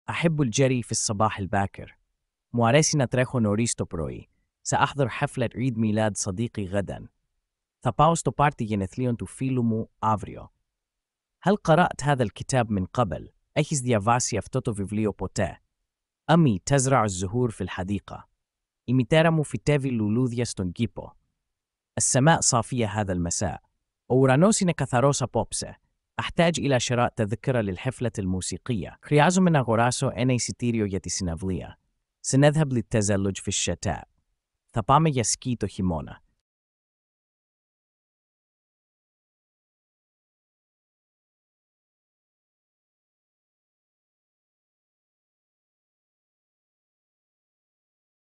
أحب الجري في الصباح الباكر. μου αρέσει να τρέχω νωρίς το πρωί. سأحضر حفلة عيد ميلاد صديقي غدا. θα πάω στο πάρτι γενεθλίων του φίλου μου αύριο. هل قرأت هذا الكتاب من قبل؟ έχεις διαβάσει αυτό το βιβλίο ποτέ? أمي تزرع الزهور في الحديقة. η μητέρα μου φυτεύει λουλούδια στον κήπο. السماء صافية هذا المساء. ο ουρανός είναι καθαρός απόψε. أحتاج إلى شراء تذكرة للحفلة الموسيقية. χρειάζομαι να αγοράσω ένα εισιτήριο για τη συναυλία. سنذهب للتزلج في الشتاء. θα πάμε για σκι το χειμώνα.